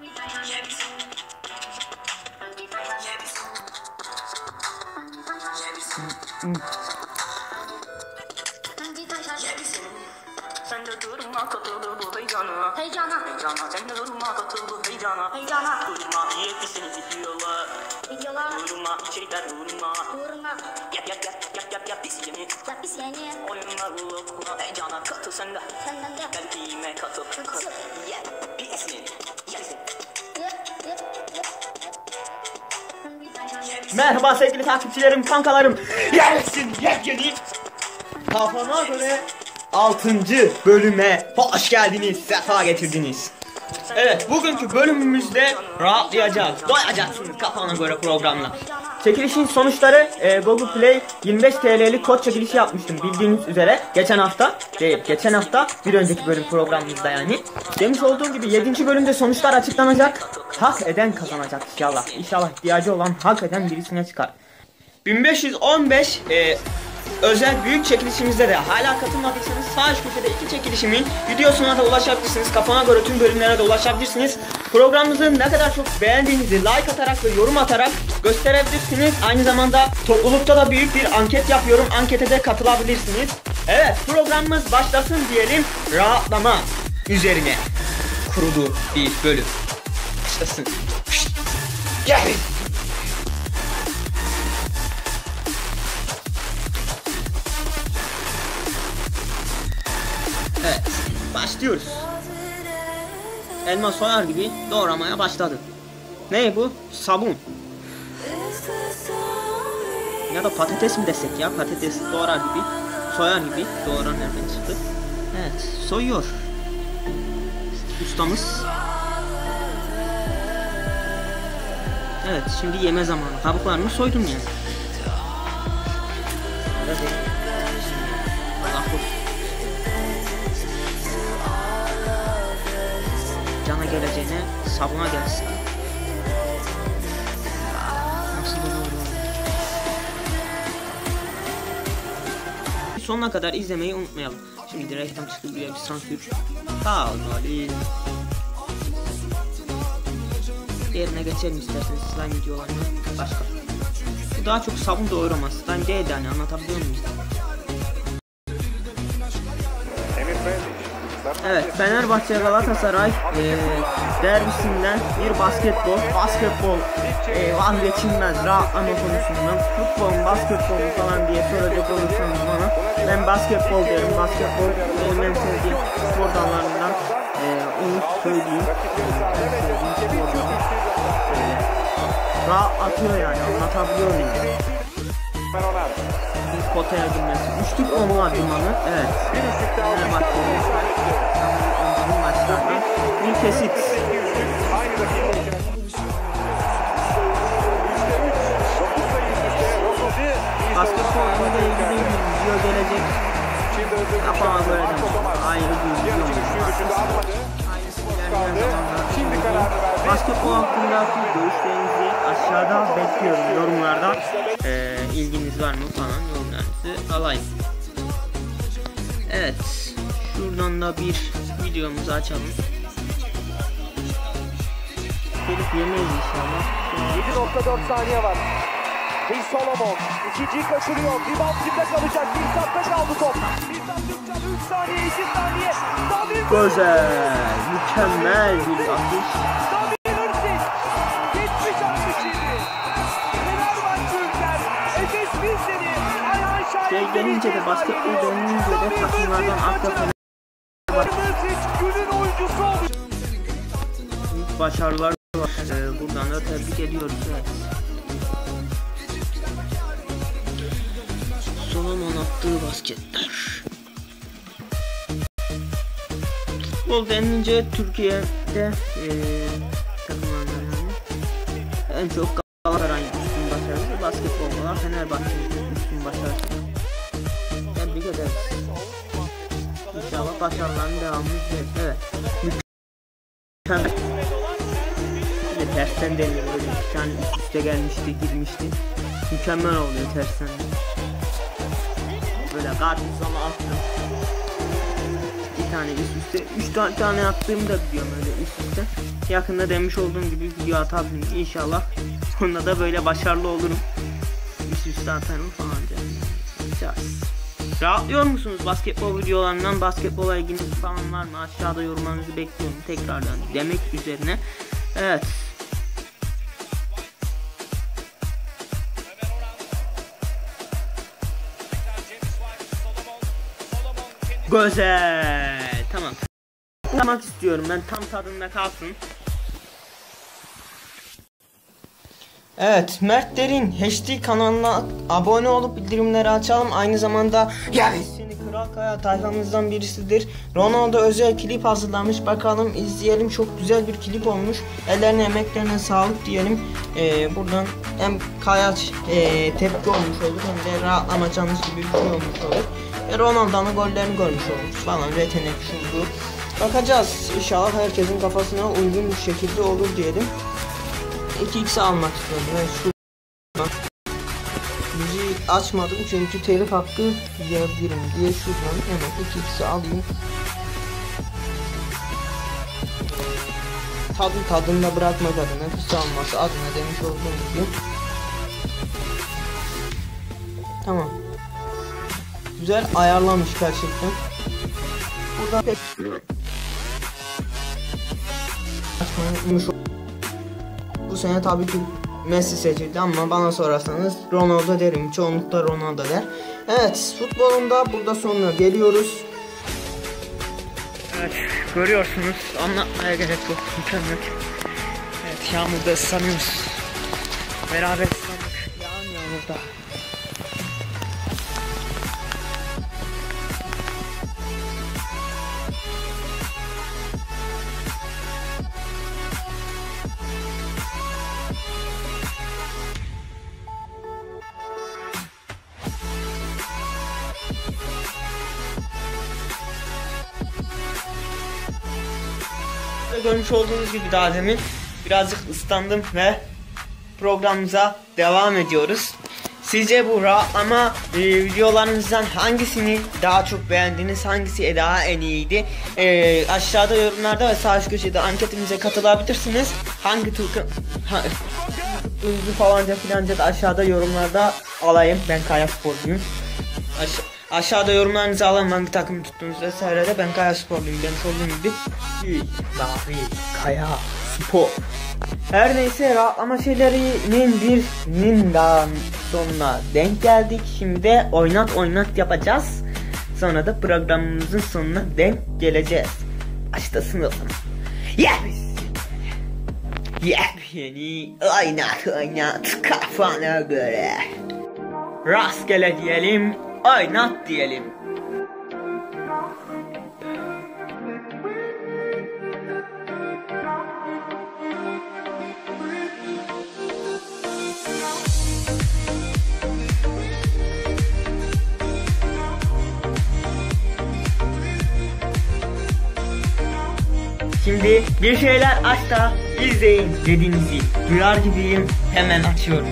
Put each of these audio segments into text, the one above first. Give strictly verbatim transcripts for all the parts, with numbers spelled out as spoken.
Sen de durma katıl bu heyecana. Heyecana. Heyecana. Sen de durma katıl bu heyecana. Heyecana. Durma yetişini gidiyorlar. Gidiyorlar. Durma içerikler durma. Durma. Yap yap yap yap yap yap biz yeni. Yap biz yeni. Oyunlar ulukuna heyecana katıl sen de. Senden de. Gel kime katıl. Katıl. Yap biz yeni. Merhaba sevgili takipçilerim, kankalarım. Gelsin yepyeni Kafana Göre altıncı bölüme hoş geldiniz, sefa getirdiniz. Evet, bugünkü bölümümüzde rahatlayacağız, doyacaksınız Kafana Göre programla. Çekilişin sonuçları e, Google Play yirmi beş T L'lik kod çekilişi yapmıştım bildiğiniz üzere. Geçen hafta değil, geçen hafta bir önceki bölüm programımızda yani. Demiş olduğum gibi yedinci bölümde sonuçlar açıklanacak. Hak eden kazanacak inşallah. İnşallah ihtiyacı olan hak eden birisine çıkar. bin beş yüz on beş e, özel büyük çekilişimizde de hala katılmadıysanız sağ üst köşede iki çekilişimin videosuna da ulaşabilirsiniz. Kafana Göre tüm bölümlere de ulaşabilirsiniz. Programımızı ne kadar çok beğendiğinizi like atarak ve yorum atarak gösterebilirsiniz. Aynı zamanda toplulukta da büyük bir anket yapıyorum. Ankete de katılabilirsiniz. Evet, programımız başlasın diyelim. Rahatlama üzerine kurulu bir bölüm. Başlasın. Gel. Evet, başlıyoruz. Elma soyar gibi doğramaya başladı. Ne bu? Sabun. Ya da patates mi desek ya? Patates doğrar gibi, soyar gibi. Doğran nereden çıktı? Evet, soyuyor ustamız. Evet, şimdi yeme zamanı. Kabuklarını soydum yani. Allah korusun. Cana geleceğine sabuna gelsin. Nasıl olur? Sonuna kadar izlemeyi unutmayalım. Şimdi reklam çıktı, buraya bir sansür. Kalmalı. Diğerine geçelim isterseniz, slime videolarına başka. Bu daha çok sabun doğuramaz. Slime değil yani, anlatabiliyor muyum? Evet, Fenerbahçe Galatasaray e, derbisinden bir basketbol, basketbol e, vazgeçilmez rahatlama konusundan, futbol, basketbol falan diye soracak olursanız bana, ben basketbol derim. Basketbol benim en sevdiğim spor dallarından, e, onu söyleyeyim. En sevdiğim spor dalı. E, rahatlatıyor yani, anlatabiliyor muyum? Bir potaya girmesi, üçlük onlu adımını, evet. Fenerbahçe'nin önceki maçlardan bir kesit. Basketbol ile ilgili bir video gelecek. Kafama göre de ayrı bir video basketbol hakkındaki görüşlerinizi aşağıda bekliyorum, yorumlarda. Ee, ilginiz var mı falan, yorumlarınızı alayım. Evet, şuradan da bir videomuzu açalım. Gelip yemeyiz inşallah. yedi nokta dört saniye var. Chris Solomon ikinciyi kaçırıyor. Rebound kimde kalacak? Bir satta kaldı top. Bir satta üç saniye, iki saniye. Güzel, mükemmel bir atış. yetmiş altmış yedi. Fenerbahçe ülker. Efes Pilsen'i Ayhan Şahin. Şey gelince de, basketbol dönünce de takımlardan akla günün oyuncusu oldu. büyük başarılar var. Ee, buradan da tebrik ediyoruz. Evet. Solomon attığı basketler. Futbol denilince Türkiye'de ee, takımlardan yani en çok Galatasaray üstün başarısı, basketbol olarak Fenerbahçe'nin üstün başarısı. Tebrik ederiz. İnşallah başarıların devamını izleriz. Evet. Mükemmel. Bir de tersten deniyor, böyle bir tane üst üste gelmişti, girmişti. Mükemmel oluyor tersten. Böyle karpuzlama attım. Bir tane üst üste, üç tane, tane attığımı da biliyorum öyle üst üste. yakında demiş olduğum gibi video atabilirim inşallah. Onda da böyle başarılı olurum. Üst üste atarım falan diye. Rahatlıyor musunuz basketbol videolarından? Basketbola ilginiz falan var mı? Aşağıda yorumlarınızı bekliyorum tekrardan demek üzerine. Evet. Güzel. Tamam. Yapmak istiyorum ben, tam tadında kalsın. Evet, Mert Derin H D kanalına abone olup bildirimleri açalım. Aynı zamanda yani seni Kral Kaya tayfamızdan birisidir. Ronaldo özel klip hazırlamış. Bakalım izleyelim. Çok güzel bir klip olmuş. Ellerine emeklerine sağlık diyelim. Ee, buradan hem Kaya e, tepki olmuş olur hem de rahatlama challenge gibi bir şey olmuş olur. Ve Ronaldo'nun gollerini görmüş oluruz falan. Yetenek şurdu. Bakacağız. İnşallah herkesin kafasına uygun bir şekilde olur diyelim. iki x almak istiyorum. Ben şuradan müziği açmadım çünkü telif hakkı yiyebilirim diye şuradan hemen iki x'i alayım. Tadı tadında bırakmak adına, pis alması adına demiş olduğum gibi. Tamam. Güzel ayarlamış gerçekten. Burada pek bu sene tabii ki Messi seçildi ama bana sorarsanız Ronaldo derim. Çoğunlukla Ronaldo der. Evet, futbolunda burada sonuna geliyoruz. Evet, görüyorsunuz. Anlatmaya gerek yok. Mükemmel. Evet, yağmurda ıslanıyoruz. Beraber ıslandık. Yağan yağmurda. Görmüş olduğunuz gibi daha demin birazcık ıslandım ve programımıza devam ediyoruz. Sizce bu rahatlama e, videolarımızdan hangisini daha çok beğendiniz? Hangisi daha en iyiydi? E, aşağıda yorumlarda ve sağ üst köşede anketimize katılabilirsiniz. Hangi Türk ha, falanca filanca da aşağıda yorumlarda alayım. Ben Kaya Sporluyum. Aşağı Aşağıda yorumlarınızı alalım, hangi takımı tuttuğunuz vesaire de. Ben Kaya Sporluyum demiş olduğum gibi. Kaya Spor. Her neyse, rahatlama şeylerinin birinin daha sonuna denk geldik. Şimdi de oynat oynat yapacağız. Sonra da programımızın sonuna denk geleceğiz. Başlasın o zaman. Yes! Yepyeni oynat oynat kafana göre. Rastgele diyelim. Oynat diyelim. Şimdi bir şeyler aç da izleyin dediğinizi duyar gibiyim, hemen açıyorum.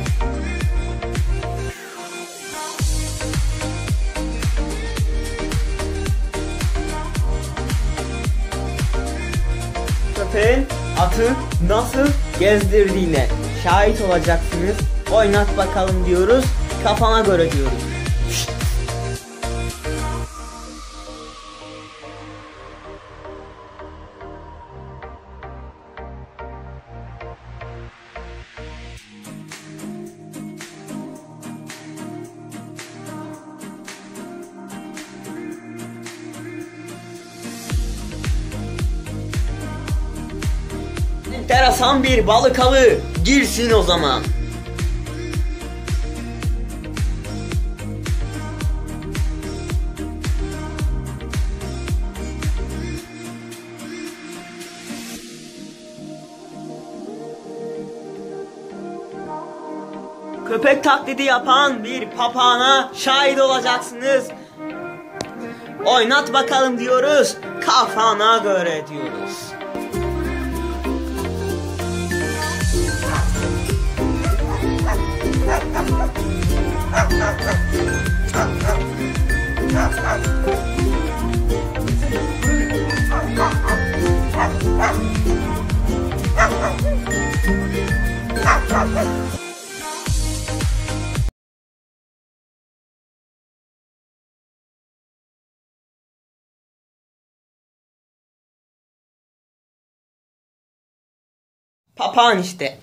Köpeğin atı nasıl gezdirdiğine şahit olacaksınız. Oynat bakalım diyoruz. Kafana göre diyoruz. Enteresan bir balık avı girsin o zaman. Köpek taklidi yapan bir papağana şahit olacaksınız. Oynat bakalım diyoruz. Kafana göre diyoruz. Papağan işte.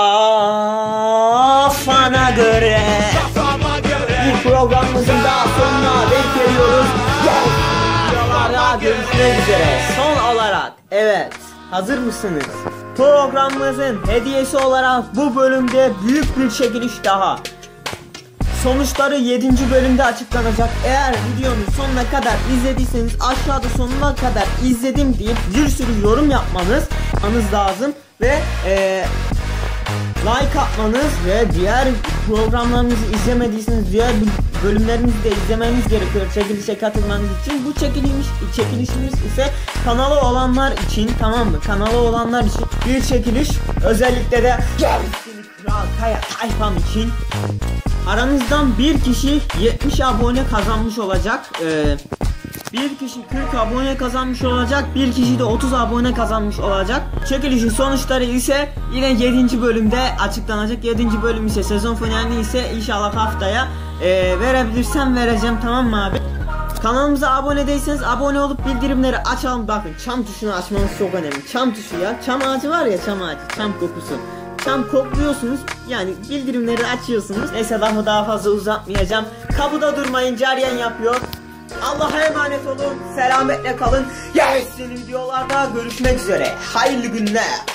Kafana göre. Kafama göre. Bir programımızın daha sonuna denk geliyoruz. Videolarda görüşmek üzere. Son olarak, evet, hazır mısınız? Programımızın hediyesi olarak bu bölümde büyük bir çekiliş daha. Sonuçları yedinci bölümde açıklanacak. Eğer videonun sonuna kadar izlediyseniz aşağıda sonuna kadar izledim deyip bir sürü yorum yapmanız anız lazım ve ee, like atmanız ve diğer programlarımızı izlemediyseniz diğer bölümlerimizi de izlemeniz gerekiyor çekilişe katılmanız için. Bu çekilmiş, çekilişimiz ise kanalı olanlar için, tamam mı? Kanalı olanlar için bir çekiliş. Özellikle de Kral Kaya tayfam için aranızdan bir kişi yetmiş abone kazanmış olacak. Ee, bir kişi kırk abone kazanmış olacak. Bir kişi de otuz abone kazanmış olacak. Çekilişin sonuçları ise yine yedinci bölümde açıklanacak. yedinci bölüm ise sezon finali ise inşallah haftaya e, verebilirsem vereceğim, tamam mı abi? Kanalımıza abone değilseniz abone olup bildirimleri açalım. Bakın çam tuşunu açmanız çok önemli. Çam tuşu ya. Çam ağacı var ya, çam ağacı. Çam kokusu. Çam kokluyorsunuz. Yani bildirimleri açıyorsunuz. Neyse lafı daha fazla uzatmayacağım. Kapıda durmayın, Cariyen yapıyor. Allah'a emanet olun. Selametle kalın. Yarın videolarda görüşmek üzere. Hayırlı günler.